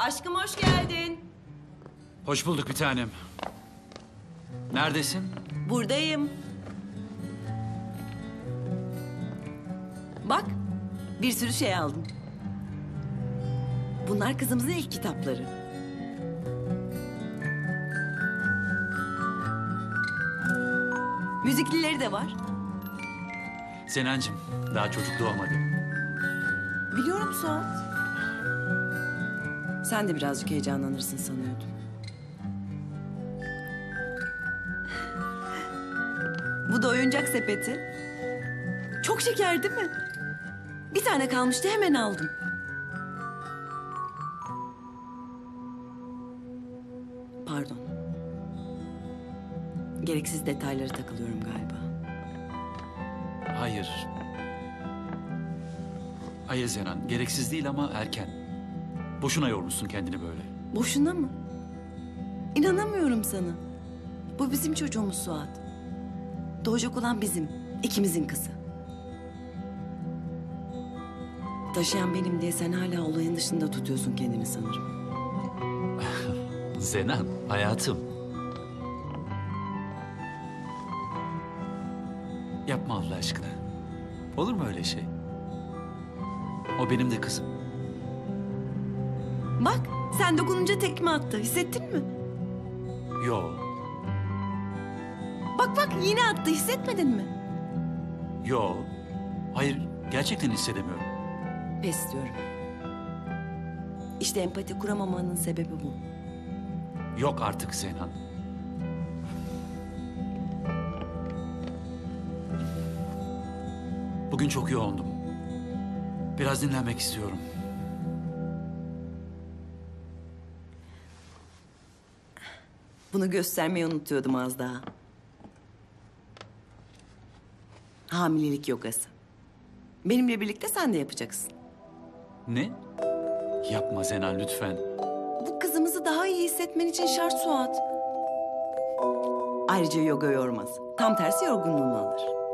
Aşkım hoş geldin. Hoş bulduk bir tanem. Neredesin? Buradayım. Bak, bir sürü şey aldım. Bunlar kızımızın ilk kitapları. Müziklileri de var. Senancığım, daha çocuk doğmadı. Biliyorum Suat. Sen de birazcık heyecanlanırsın sanıyordum. Bu da oyuncak sepeti. Çok şeker değil mi? Bir tane kalmıştı, hemen aldım. Pardon. Gereksiz detaylara takılıyorum galiba. Hayır. Hayır Zenan, gereksiz değil ama erken. Boşuna yormuşsun kendini böyle. Boşuna mı? İnanamıyorum sana. Bu bizim çocuğumuz Suat. Doğacak olan bizim, ikimizin kızı. Taşıyan benim diye sen hala olayın dışında tutuyorsun kendini sanırım. Zenan, hayatım. Yapma Allah aşkına. Olur mu öyle şey? O benim de kızım. Bak, sen dokununca tekme attı. Hissettin mi? Yo, Bak yine attı. Hissetmedin mi? yo. Hayır, gerçekten hissedemiyorum. Pes diyorum. İşte empati kuramamanın sebebi bu. Yok artık Zenan. Bugün çok yoğundum. Biraz dinlenmek istiyorum. Bunu göstermeyi unutuyordum az daha. Hamilelik yogası. Benimle birlikte sen de yapacaksın. Ne? Yapma Zenan lütfen. Bu kızımızı daha iyi hissetmen için şart Suat. Ayrıca yoga yormaz. Tam tersi yorgunluğunu alır.